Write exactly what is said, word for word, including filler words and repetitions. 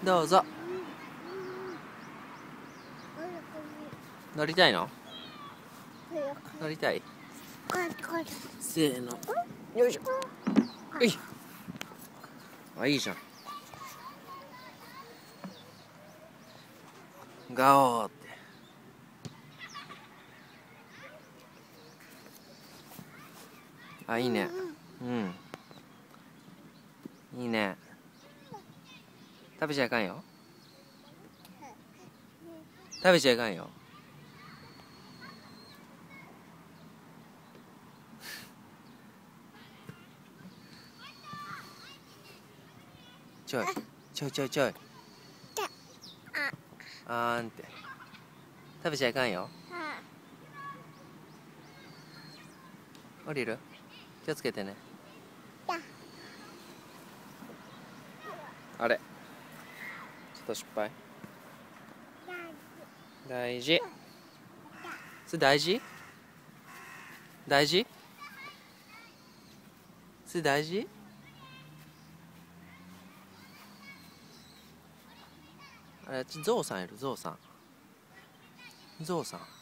どうぞ。乗りたいの？乗りたい？せーの。よいしょ。うい。あ、いいじゃん。ガオーって。あ、いいね。うん。いいね。食べちゃいかんよ。食べちゃいかんよ。ちょい。ちょいちょいちょい。あーんって。食べちゃいかんよ。降りる？気をつけてね。あれ。ちょっと失敗。大事。それ大事？大事？それ大事？あれ、ゾウさんいる、ゾウさん。ゾウさん。